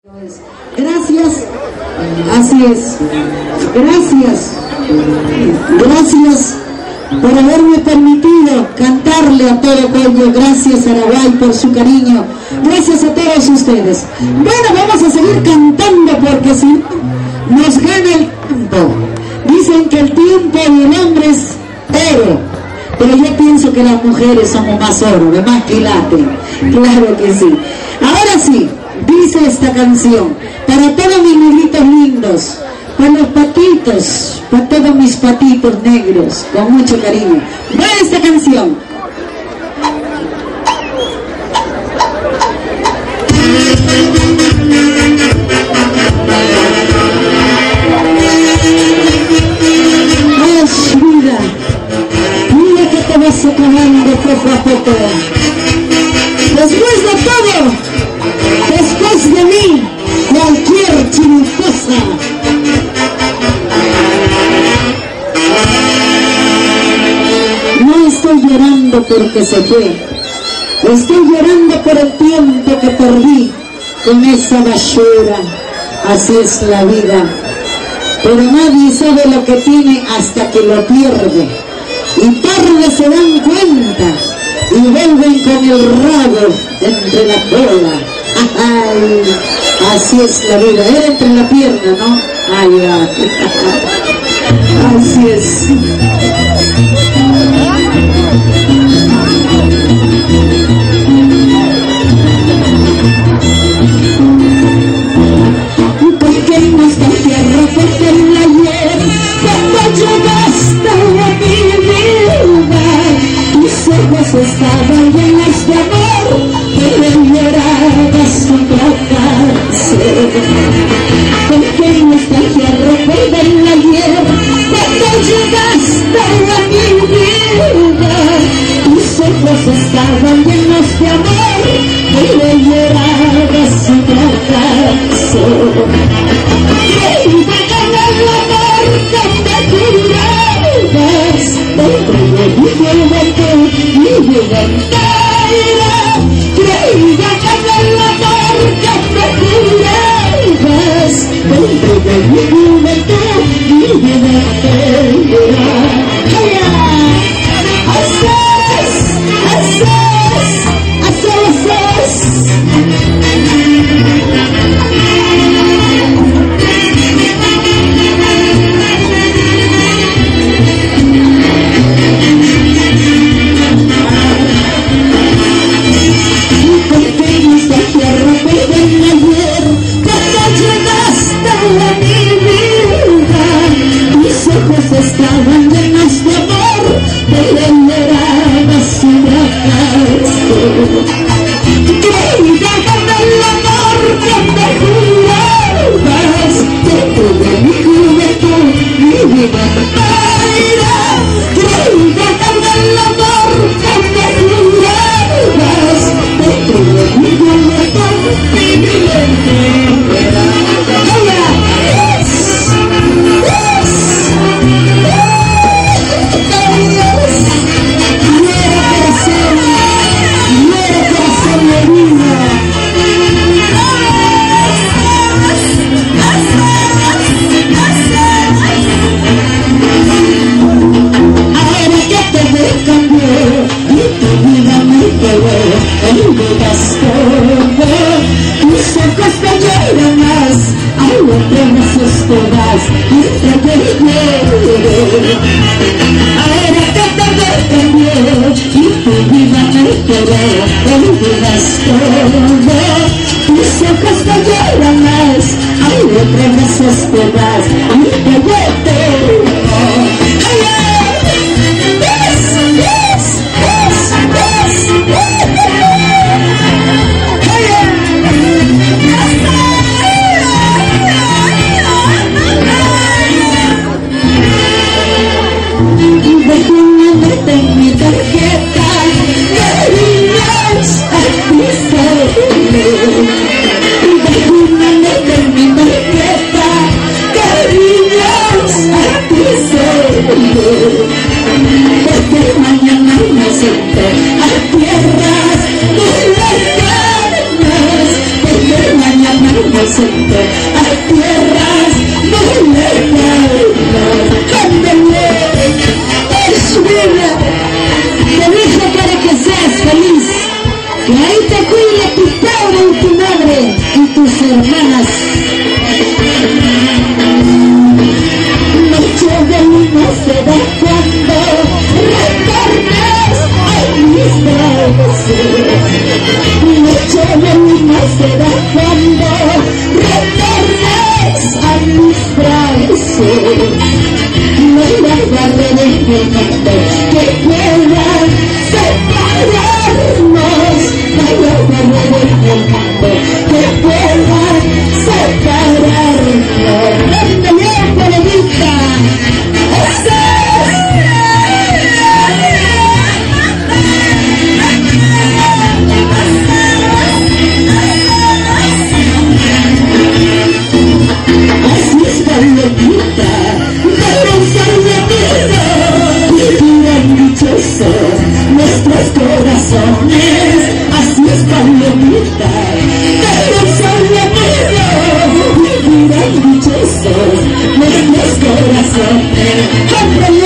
Gracias, así es, gracias por haberme permitido cantarle a todo Cuello. Gracias Araguay por su cariño, gracias a todos ustedes. Bueno, vamos a seguir cantando porque si no nos gana el tiempo. Dicen que el tiempo del hombre es oro, pero yo pienso que las mujeres somos más oro, de más quilate, claro que sí. Ahora sí, dice esta canción, para todos mis negritos lindos, para los patitos, para todos mis patitos negros, con mucho cariño. Va esta canción. ¡Ay, vida! Mira que te vas acabando poco a poco. Después de todo, después de mí, cualquier chiriposa. No estoy llorando porque se fue, estoy llorando por el tiempo que perdí con esa basura. Así es la vida, pero nadie sabe lo que tiene hasta que lo pierde, y tarde se dan cuenta y vuelven con el rabo entre la cola. Ay, así es la vida, era entre la pierna, ¿no? Ay, así es. ¿Por qué nostalgia recuerda el ayer? Cuando llegaste a mi vida, tus ojos estaban llenos de amor, pero llorabas sin tratarse. ¿Por qué nostalgia recuerda el ayer? Cuando llegaste a mi vida, tus ojos estaban llenos de amor, pero llorabas sin tratarse. Creída en el amor que me jurabas, dentro de mi juventud y vida entera. Creída en el amor que me jurabas, dentro de mi juventud y vida entera. Estaban llenos de amor, pero llorabas sin tratarse. Creída en el amor que me jurabas, dentro de mi juventud y vida entera. Creída en el amor que me jurabas, dentro de mi juventud y vida entera. Querías distraerse. No hay barreras en el mundo que puedan separarnos. No hay barreras en el mundo que puedan separarnos. ¡Esta bien, polemista! Nuestros corazones, así es palomita, pero son latidos, vivirán dichosos nuestros corazones.